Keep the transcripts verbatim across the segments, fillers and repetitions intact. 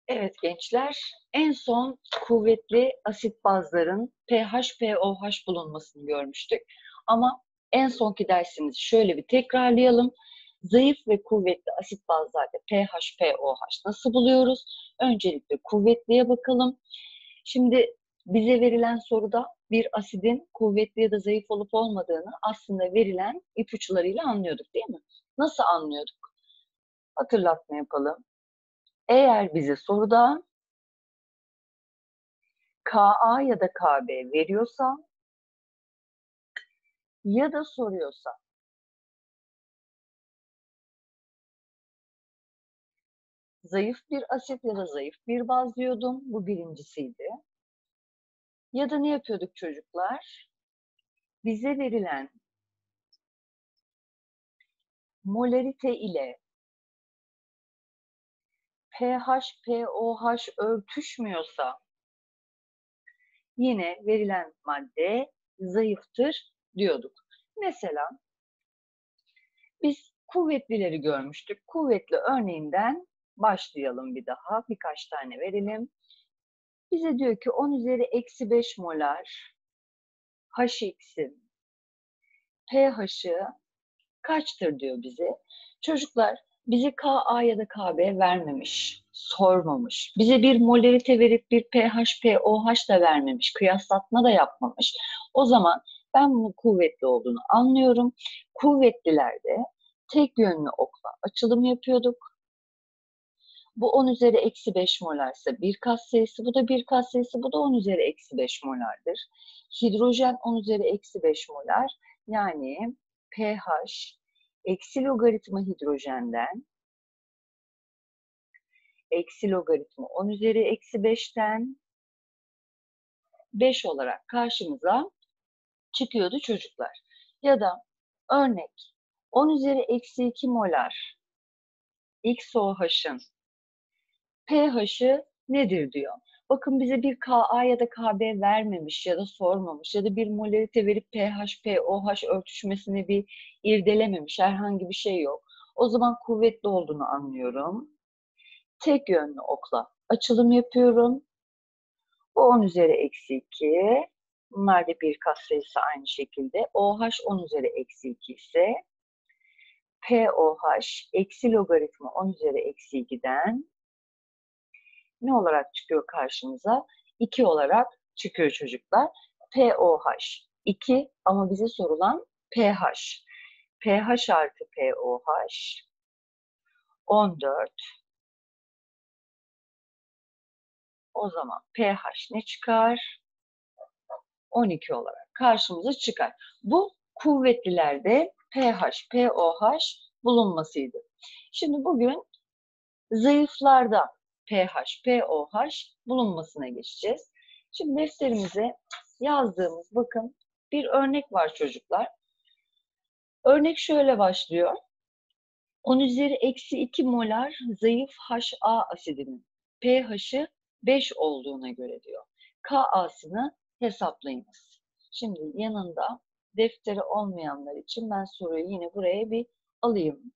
Evet gençler, en son kuvvetli asit bazların pH, pOH bulunmasını görmüştük. Ama en sonki dersimizi şöyle bir tekrarlayalım. Zayıf ve kuvvetli asit bazlarda pH, pOH nasıl buluyoruz? Öncelikle kuvvetliye bakalım. Şimdi bize verilen soruda bir asidin kuvvetli ya da zayıf olup olmadığını aslında verilen ipuçlarıyla anlıyorduk, değil mi? Nasıl anlıyorduk? Hatırlatma yapalım. Eğer bize soruda Ka ya da Kb veriyorsa ya da soruyorsa zayıf bir asit ya da zayıf bir baz diyordum. Bu birincisiydi. Ya da ne yapıyorduk çocuklar? Bize verilen molarite ile pH, pOH örtüşmüyorsa yine verilen madde zayıftır diyorduk. Mesela biz kuvvetlileri görmüştük. Kuvvetli örneğinden başlayalım bir daha. Birkaç tane verelim. Bize diyor ki on üzeri eksi beş molar H x'in pH'ı kaçtır diyor bize. Çocuklar bize Ka ya da Kb vermemiş, sormamış. Bize bir molarite verip bir pH, pOH da vermemiş, kıyaslatma da yapmamış. O zaman ben bunun kuvvetli olduğunu anlıyorum. Kuvvetlilerde tek yönlü okla açılım yapıyorduk. Bu on üzeri eksi beş molarsa bir kat sayısı, bu da bir kat sayısı, bu da on üzeri eksi beş molardır. Hidrojen on üzeri eksi beş molar, yani pH eksi logaritma hidrojenden eksi logaritma on üzeri eksi beşten beş olarak karşımıza çıkıyordu çocuklar. Ya da örnek on üzeri eksi iki molar X O H'ın pH'ı nedir diyor. Bakın bize bir Ka ya da Kb vermemiş ya da sormamış ya da bir molarite verip pH, pOH örtüşmesini bir irdelememiş, herhangi bir şey yok. O zaman kuvvetli olduğunu anlıyorum. Tek yönlü okla açılım yapıyorum. Bu on üzeri eksi iki. Bunlar da bir katsayısı aynı şekilde. OH on üzeri eksi iki ise pOH eksi logaritma on üzeri eksi ikiden ne olarak çıkıyor karşımıza? iki olarak çıkıyor çocuklar. pOH iki ama bize sorulan pH. pH artı pOH on dört. O zaman pH ne çıkar? on iki olarak karşımıza çıkar. Bu kuvvetlilerde pH, pOH bulunmasıydı. Şimdi bugün zayıflarda pH, pOH bulunmasına geçeceğiz. Şimdi defterimize yazdığımız, bakın, bir örnek var çocuklar. Örnek şöyle başlıyor. on üzeri eksi iki molar zayıf H A asidinin pH'ı beş olduğuna göre diyor. Ka'sını hesaplayınız. Şimdi yanında defteri olmayanlar için ben soruyu yine buraya bir alayım.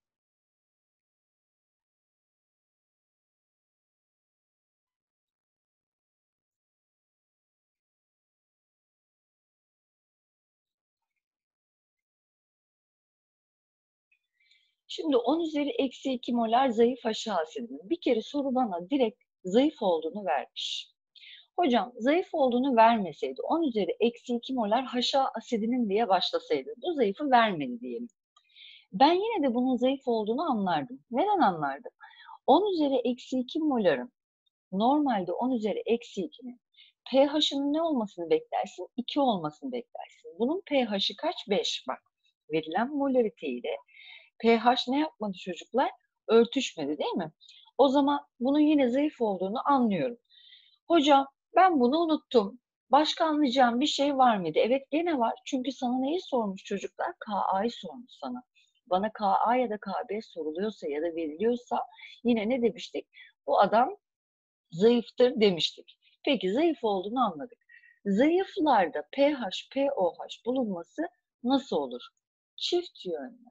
Şimdi on üzeri eksi iki molar zayıf H A asidinin. Bir kere soru bana direkt zayıf olduğunu vermiş. Hocam zayıf olduğunu vermeseydi, on üzeri eksi iki molar H A asidinin diye başlasaydı, bu zayıfı vermedi diyelim. Ben yine de bunun zayıf olduğunu anlardım. Neden anlardım? on üzeri eksi iki moların, normalde on üzeri eksi ikinin pH'ının ne olmasını beklersin? iki olmasını beklersin. Bunun pH'i kaç? beş. Bak, verilen molarite ile pH ne yapmadı çocuklar? Örtüşmedi, değil mi? O zaman bunun yine zayıf olduğunu anlıyorum. Hocam ben bunu unuttum. Başka anlayacağım bir şey var mıydı? Evet, gene var. Çünkü sana neyi sormuş çocuklar? Ka'yı sormuş sana. Bana Ka ya da Kb soruluyorsa ya da veriliyorsa yine ne demiştik? Bu adam zayıftır demiştik. Peki zayıf olduğunu anladık. Zayıflarda pH, pOH bulunması nasıl olur? Çift yönlü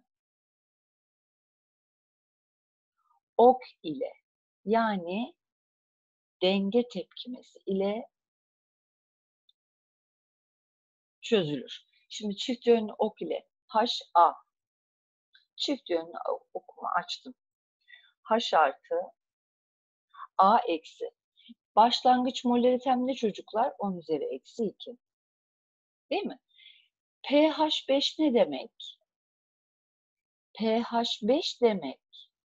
ok ile, yani denge tepkimesi ile çözülür. Şimdi çift yönlü ok ile H A. Çift yönlü okumu açtım. H artı A eksi. Başlangıç molaritem ne çocuklar? on üzeri eksi iki. Değil mi? pH beş ne demek? pH beş demek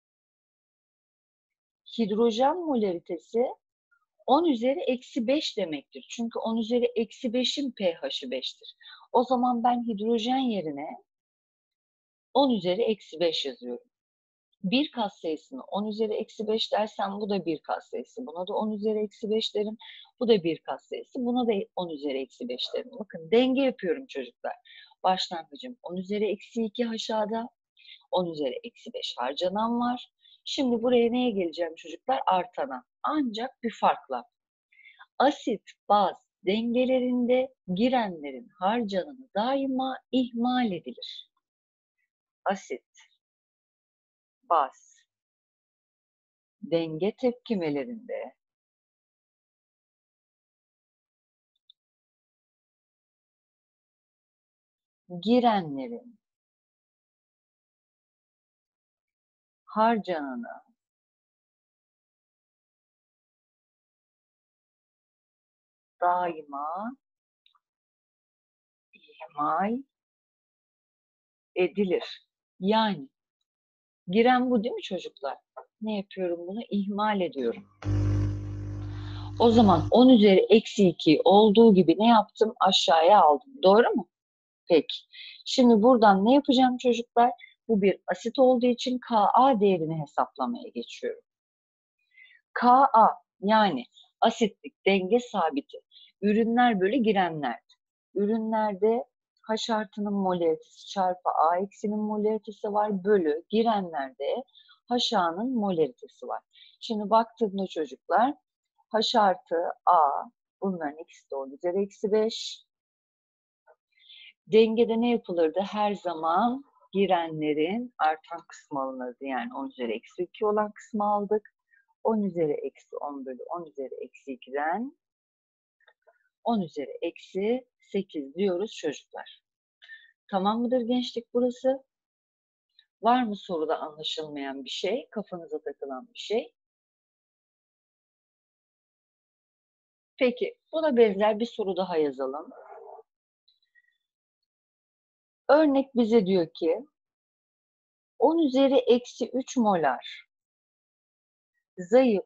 hidrojen molaritesi on üzeri eksi beş demektir. Çünkü on üzeri eksi beşin pH'i beştir. O zaman ben hidrojen yerine on üzeri eksi beş yazıyorum. Bir katsayısını on üzeri eksi beş dersem bu da bir katsayısı. Buna da on üzeri eksi beş derim. Bu da bir katsayısı. Buna da on üzeri eksi beş derim. Bakın denge yapıyorum çocuklar. Başlangıcım on üzeri eksi iki aşağıda. on üzeri eksi beş harcanan var. Şimdi buraya neye geleceğim çocuklar? Artana. Ancak bir farkla. Asit, baz dengelerinde girenlerin harcananı daima ihmal edilir. Asit, baz denge tepkimelerinde girenlerin harcananı daima ihmal edilir. Yani giren bu değil mi çocuklar? Ne yapıyorum bunu? İhmal ediyorum. O zaman on üzeri eksi iki olduğu gibi ne yaptım? Aşağıya aldım. Doğru mu? Peki. Şimdi buradan ne yapacağım çocuklar? Bu bir asit olduğu için Ka değerini hesaplamaya geçiyorum. Ka yani asitlik denge sabiti. Ürünler bölü girenler. Ürünlerde H artının molaritesi çarpı A eksinin molaritesi var. Bölü girenlerde H A'nın molaritesi var. Şimdi baktığımda çocuklar H artı A bunların ikisi de on üzeri eksi beş. Dengede ne yapılırdı? Her zaman girenlerin artan kısmı alınırdı. Yani on üzeri eksi iki olan kısmı aldık. on üzeri eksi on bölü on üzeri eksi iki'den on üzeri eksi sekiz diyoruz çocuklar. Tamam mıdır gençlik burası? Var mı soruda anlaşılmayan bir şey? Kafanıza takılan bir şey? Peki buna benzer bir soru daha yazalım. Örnek bize diyor ki on üzeri eksi üç molar zayıf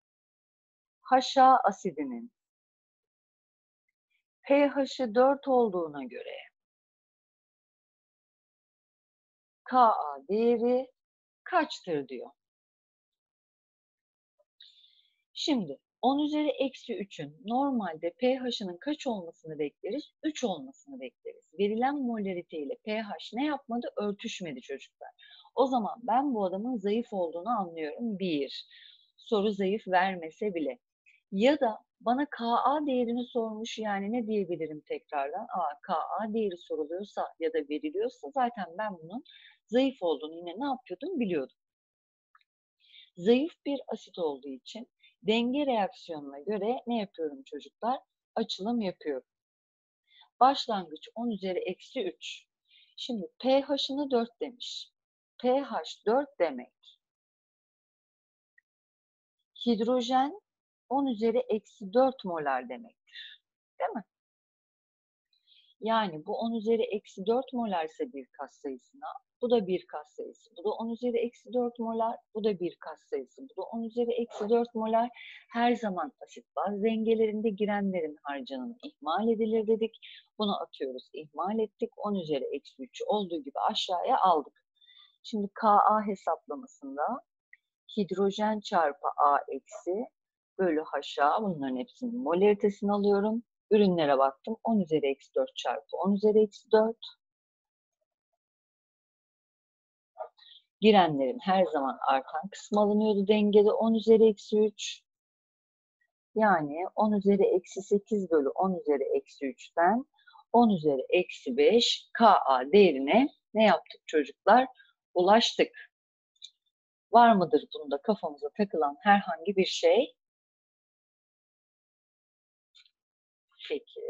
H A asidinin pH'i dört olduğuna göre Ka değeri kaçtır diyor. Şimdi on üzeri eksi üçün normalde pH'ının kaç olmasını bekleriz? üç olmasını bekleriz. Verilen molarite ile pH ne yapmadı? Örtüşmedi çocuklar. O zaman ben bu adamın zayıf olduğunu anlıyorum. Bir, soru zayıf vermese bile. Ya da bana Ka değerini sormuş, yani ne diyebilirim tekrardan? Aa, Ka değeri soruluyorsa ya da veriliyorsa zaten ben bunun zayıf olduğunu yine ne yapıyordum? Biliyordum. Zayıf bir asit olduğu için denge reaksiyonuna göre ne yapıyorum çocuklar? Açılım yapıyorum. Başlangıç on üzeri eksi üç. Şimdi pH'ını dört demiş. pH dört demek. Hidrojen on üzeri eksi dört molar demektir. Değil mi? Yani bu on üzeri eksi dört molar ise bir katsayısına, bu da bir katsayısı. Bu da on üzeri eksi dört molar, bu da bir katsayısı. Bu da on üzeri eksi dört molar. Her zaman asit baz dengelerinde girenlerin harcanımı ihmal edilir dedik. Bunu atıyoruz, ihmal ettik. on üzeri eksi üç olduğu gibi aşağıya aldık. Şimdi Ka hesaplamasında hidrojen çarpı A eksi bölü H A, bunların hepsinin molaritesini alıyorum. Ürünlere baktım. on üzeri eksi dört çarpı on üzeri eksi dört. Girenlerin her zaman artan kısmı alınıyordu dengede. on üzeri eksi üç. Yani on üzeri eksi sekiz bölü on üzeri eksi üç'ten on üzeri eksi beş Ka değerine ne yaptık çocuklar? Ulaştık. Var mıdır bunda kafamıza takılan herhangi bir şey? Peki.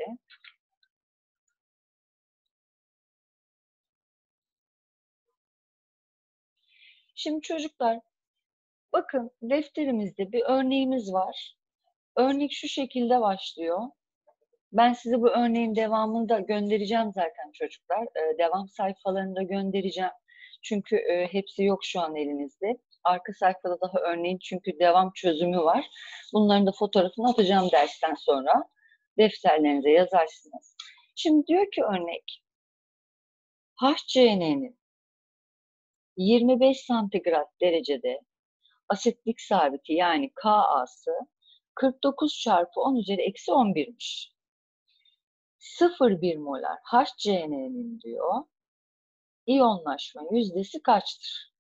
Şimdi çocuklar, bakın defterimizde bir örneğimiz var. Örnek şu şekilde başlıyor. Ben size bu örneğin devamını da göndereceğim zaten çocuklar. Ee, devam sayfalarında göndereceğim. Çünkü e, hepsi yok şu an elinizde. Arka sayfada daha örneğin çünkü devam çözümü var. Bunların da fotoğrafını atacağım dersten sonra. Defterlerinize yazarsınız. Şimdi diyor ki örnek, H C N'nin yirmi beş santigrat derecede asitlik sabiti yani K A'sı kırk dokuz çarpı on üzeri eksi on bir'miş. sıfır virgül bir molar H C N'nin diyor iyonlaşma yüzdesi kaçtır?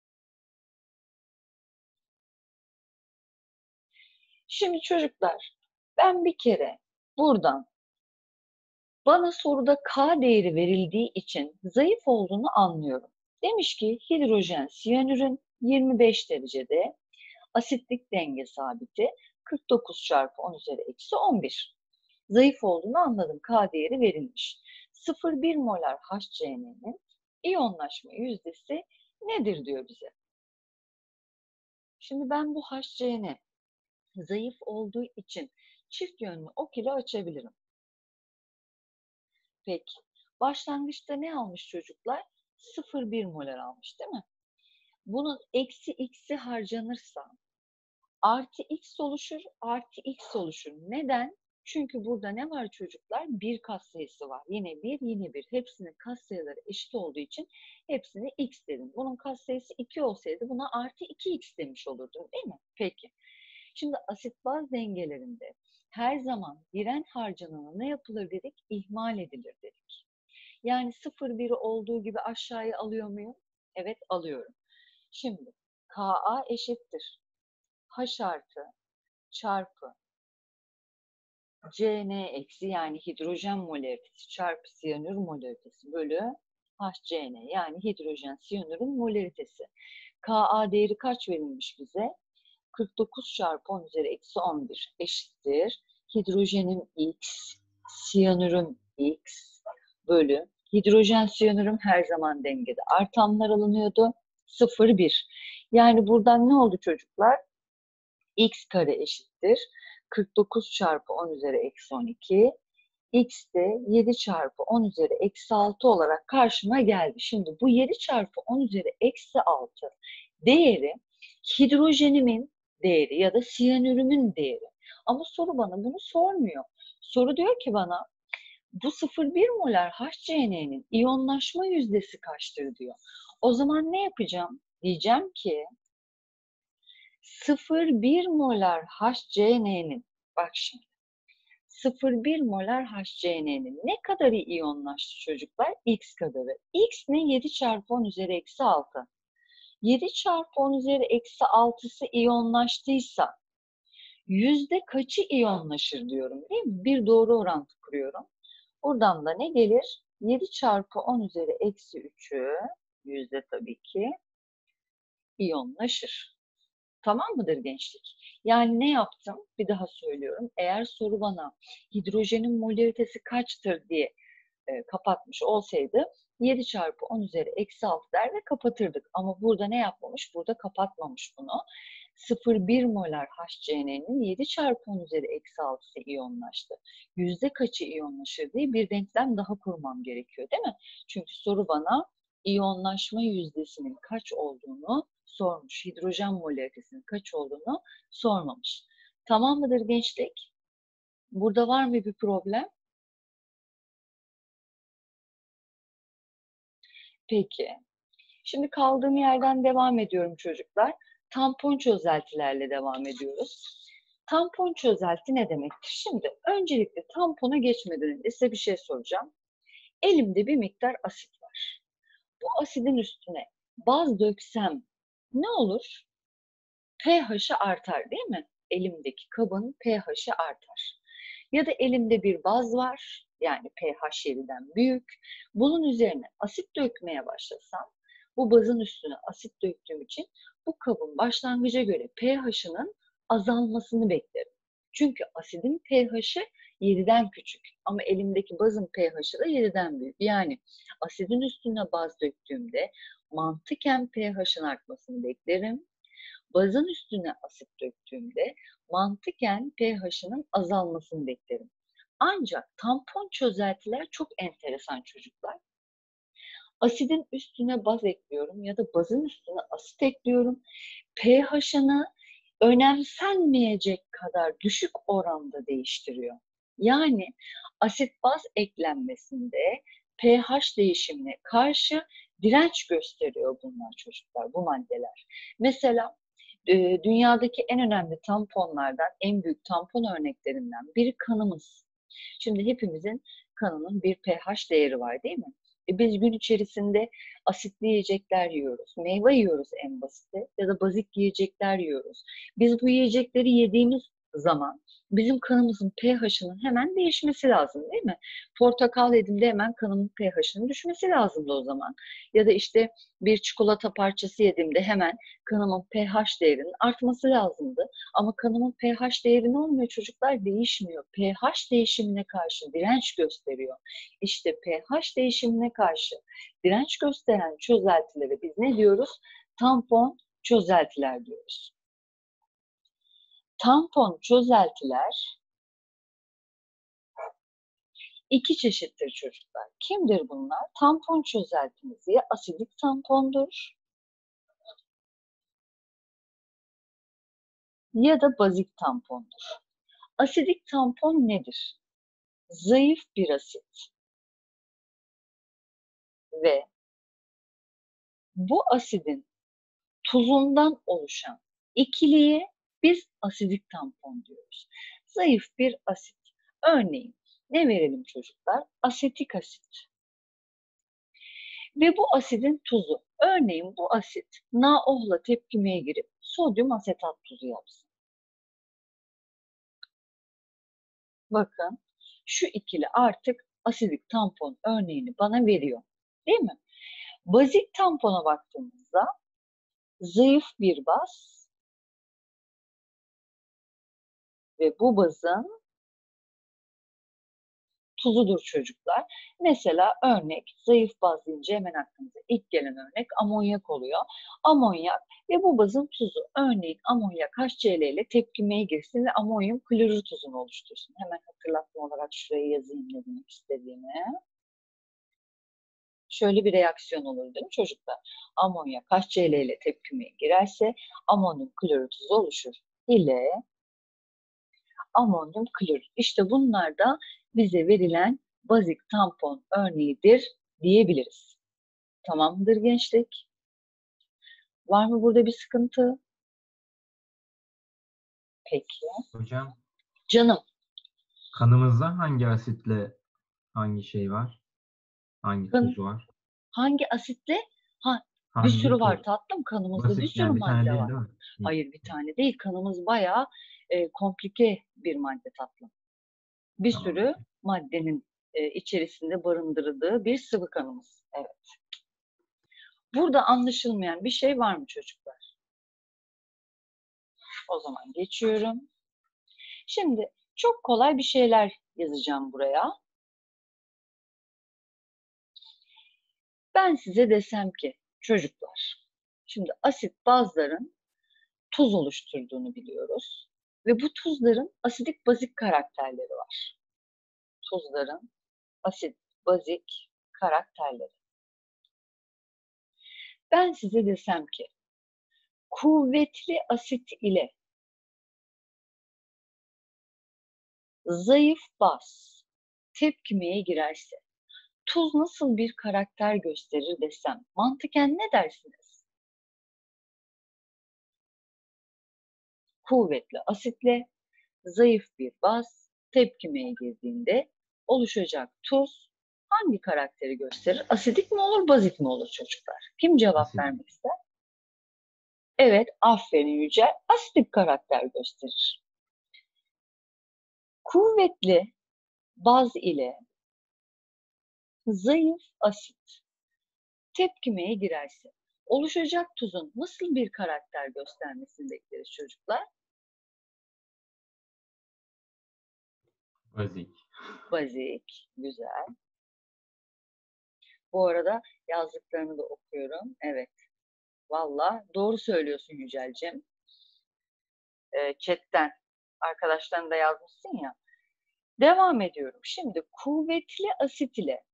Şimdi çocuklar, ben bir kere buradan bana soruda K değeri verildiği için zayıf olduğunu anlıyorum. Demiş ki hidrojen siyanürün yirmi beş derecede asitlik denge sabiti kırk dokuz çarpı on üzeri eksi on bir. Zayıf olduğunu anladım. K değeri verilmiş. sıfır virgül bir molar H C N'nin iyonlaşma yüzdesi nedir diyor bize. Şimdi ben bu H C N zayıf olduğu için çift yönlü ok ile açabilirim. Peki. Başlangıçta ne almış çocuklar? sıfır virgül bir molar almış değil mi? Bunun eksi x'i harcanırsa artı x oluşur, artı x oluşur. Neden? Çünkü burada ne var çocuklar? Bir katsayısı var. Yine bir, yine bir. Hepsinin katsayıları eşit olduğu için hepsine x dedim. Bunun katsayısı iki olsaydı buna artı iki x demiş olurdum değil mi? Peki. Şimdi asit-baz dengelerinde her zaman diren harcananı ne yapılır dedik? İhmal edilir dedik. Yani sıfır virgül bir olduğu gibi aşağıya alıyor muyum? Evet alıyorum. Şimdi Ka eşittir H artı çarpı Cn eksi yani hidrojen molaritesi çarpı siyanür molaritesi bölü HCN yani hidrojen siyanürün molaritesi. Ka değeri kaç verilmiş bize? kırk dokuz çarpı on üzeri eksi on bir eşittir. Hidrojenim x, siyanürüm x bölü. Hidrojen siyanürüm her zaman dengede. Artanlar alınıyordu. sıfır virgül bir. Yani buradan ne oldu çocuklar? X kare eşittir. kırk dokuz çarpı on üzeri eksi on iki. X de yedi çarpı on üzeri eksi altı olarak karşıma geldi. Şimdi bu yedi çarpı on üzeri eksi altı değeri hidrojenimin değeri ya da siyanürümün değeri. Ama soru bana bunu sormuyor. Soru diyor ki bana bu sıfır virgül bir molar H C N'nin iyonlaşma yüzdesi kaçtır diyor. O zaman ne yapacağım? Diyeceğim ki sıfır virgül bir molar H C N'nin bak şimdi sıfır virgül bir molar H C N'nin ne kadarı iyonlaştı çocuklar? X kadarı. X ne? yedi çarpı on üzeri eksi altı. yedi çarpı on üzeri eksi altısı iyonlaştıysa yüzde kaçı iyonlaşır diyorum değil mi? Bir doğru orantı kuruyorum. Buradan da ne gelir? yedi çarpı on üzeri eksi üçü yüzde tabii ki iyonlaşır. Tamam mıdır gençlik? Yani ne yaptım? Bir daha söylüyorum. Eğer soru bana hidrojenin molaritesi kaçtır diye e, kapatmış olsaydı yedi çarpı on üzeri eksi altı der ve kapatırdık. Ama burada ne yapmamış? Burada kapatmamış bunu. sıfır virgül bir molar H C N'nin yedi çarpı on üzeri eksi altısı iyonlaştı. Yüzde kaçı iyonlaşır diye bir denklem daha kurmam gerekiyor değil mi? Çünkü soru bana iyonlaşma yüzdesinin kaç olduğunu sormuş. Hidrojen molaritesinin kaç olduğunu sormamış. Tamam mıdır gençlik? Burada var mı bir problem? Peki. Şimdi kaldığım yerden devam ediyorum çocuklar. Tampon çözeltilerle devam ediyoruz. Tampon çözelti ne demektir? Şimdi öncelikle tampona geçmeden önce size bir şey soracağım. Elimde bir miktar asit var. Bu asidin üstüne baz döksem ne olur? pH'i artar değil mi? Elimdeki kabın pH'i artar. Ya da elimde bir baz var. Yani pH yediden büyük. Bunun üzerine asit dökmeye başlasam bu bazın üstüne asit döktüğüm için bu kabın başlangıca göre pH'ının azalmasını beklerim. Çünkü asidin pH'i yediden küçük. Ama elimdeki bazın pH'i da yediden büyük. Yani asidin üstüne baz döktüğümde mantıken pH'ın artmasını beklerim. Bazın üstüne asit döktüğümde mantıken pH'ının azalmasını beklerim. Ancak tampon çözeltiler çok enteresan çocuklar. Asidin üstüne baz ekliyorum ya da bazın üstüne asit ekliyorum. pH'ını önemsenmeyecek kadar düşük oranda değiştiriyor. Yani asit baz eklenmesinde pH değişimine karşı direnç gösteriyor bunlar çocuklar, bu maddeler. Mesela e, dünyadaki en önemli tamponlardan, en büyük tampon örneklerinden biri kanımız. Şimdi hepimizin kanının bir pH değeri var değil mi? E biz gün içerisinde asitli yiyecekler yiyoruz, meyve yiyoruz en basiti ya da bazik yiyecekler yiyoruz. Biz bu yiyecekleri yediğimiz zaman bizim kanımızın pH'ının hemen değişmesi lazım değil mi? Portakal yediğimde hemen kanımın pH'ının düşmesi lazımdı o zaman. Ya da işte bir çikolata parçası yediğimde hemen kanımın pH değerinin artması lazımdı. Ama kanımın pH değeri ne olmuyor çocuklar? Değişmiyor. pH değişimine karşı direnç gösteriyor. İşte pH değişimine karşı direnç gösteren çözeltilere biz ne diyoruz? Tampon çözeltiler diyoruz. Tampon çözeltiler iki çeşittir çocuklar. Kimdir bunlar? Tampon çözeltimiz ya asidik tampondur ya da bazik tampondur. Asidik tampon nedir? Zayıf bir asit ve bu asidin tuzundan oluşan ikiliye biz asidik tampon diyoruz. Zayıf bir asit. Örneğin ne verelim çocuklar? Asetik asit. Ve bu asidin tuzu. Örneğin bu asit NaOH'la tepkimeye girip sodyum asetat tuzu yapsın. Bakın şu ikili artık asidik tampon örneğini bana veriyor. Değil mi? Bazik tampona baktığımızda zayıf bir baz ve bu bazın tuzudur çocuklar. Mesela örnek zayıf baz deyince hemen aklımıza ilk gelen örnek amonyak oluyor. Amonyak ve bu bazın tuzu. Örneğin amonyak HCl ile tepkimeye girsin ve amonyum klorür tuzunu oluştursun. Hemen hatırlatma olarak şuraya yazayım ne demek istediğimi. Şöyle bir reaksiyon olur değil mi çocuklar? Amonyak HCl ile tepkimeye girerse amonyum klorür tuzu oluşur. İle amonyum klorür. İşte bunlar da bize verilen bazik tampon örneğidir diyebiliriz. Tamamdır gençlik. Var mı burada bir sıkıntı? Peki. Hocam, Canım. kanımızda hangi asitle hangi şey var? Hangi Kan, tuz var? hangi asitle? Ha, bir Hangi sürü var tuz? tatlım. Kanımızda bir Basit sürü yani bir tane madde değil var. değil mi? Hayır bir tane değil. Kanımız bayağı e, komplike bir madde tatlım. Bir Tamam. sürü maddenin e, içerisinde barındırıldığı bir sıvı kanımız. Evet. Burada anlaşılmayan bir şey var mı çocuklar? O zaman geçiyorum. Şimdi çok kolay bir şeyler yazacağım buraya. Ben size desem ki çocuklar, şimdi asit bazların tuz oluşturduğunu biliyoruz. Ve bu tuzların asidik bazik karakterleri var. Tuzların asit bazik karakterleri. Ben size desem ki kuvvetli asit ile zayıf baz tepkimeye girerse tuz nasıl bir karakter gösterir desem mantıken ne dersiniz? Kuvvetli asitle zayıf bir baz tepkimeye girdiğinde oluşacak tuz hangi karakteri gösterir? Asidik mi olur, bazik mi olur çocuklar? Kim cevap Asit. vermek ister? Evet, aferin Yücel. Asidik karakter gösterir. Kuvvetli baz ile zayıf asit tepkimeye girerse oluşacak tuzun nasıl bir karakter göstermesini bekleriz çocuklar? Bazik. Bazik. Güzel. Bu arada yazdıklarını da okuyorum. Evet. Valla doğru söylüyorsun Yücel'cim. Ee, chatten arkadaşların da yazmışsın ya. Devam ediyorum. Şimdi kuvvetli asit ile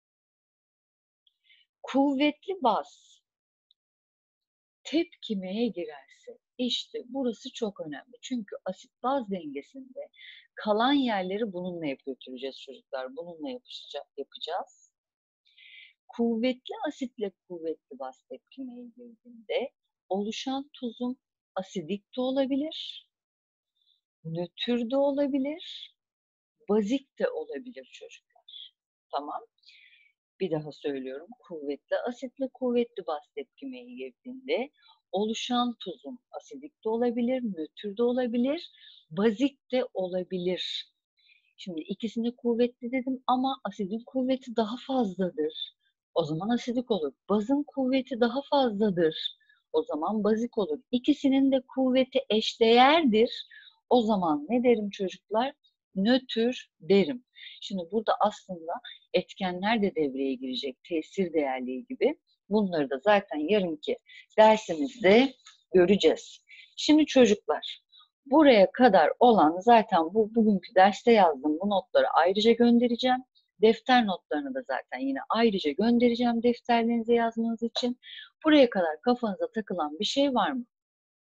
kuvvetli baz tepkimeye girerse, işte burası çok önemli. Çünkü asit baz dengesinde kalan yerleri bununla hep götüreceğiz çocuklar. Bununla yapışacak, yapacağız. Kuvvetli asitle kuvvetli baz tepkimeye girdiğinde oluşan tuzum asidik de olabilir, nötr de olabilir, bazik de olabilir çocuklar. Tamam. Bir daha söylüyorum. Kuvvetli asitle kuvvetli baz tepkimeye girdiğinde oluşan tuzum asidik de olabilir, nötr de olabilir, bazik de olabilir. Şimdi ikisini kuvvetli dedim ama asidin kuvveti daha fazladır. O zaman asidik olur. Bazın kuvveti daha fazladır. O zaman bazik olur. İkisinin de kuvveti eşdeğerdir. O zaman ne derim çocuklar? Nötr derim. Şimdi burada aslında etkenler de devreye girecek. Tesir değerliği gibi. Bunları da zaten yarınki dersimizde göreceğiz. Şimdi çocuklar, buraya kadar olan zaten bu bugünkü derste yazdım. Bu notları ayrıca göndereceğim. Defter notlarını da zaten yine ayrıca göndereceğim defterlerinize yazmanız için. Buraya kadar kafanıza takılan bir şey var mı?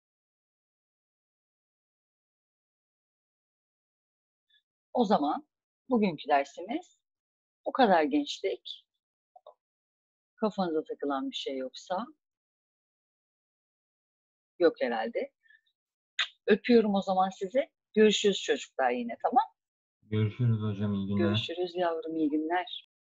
O zaman bugünkü dersimiz bu kadar gençlik. Kafanıza takılan bir şey yoksa yok herhalde. Öpüyorum o zaman sizi. Görüşürüz çocuklar yine, tamam? Görüşürüz hocam. İyi günler. Görüşürüz yavrum, iyi günler.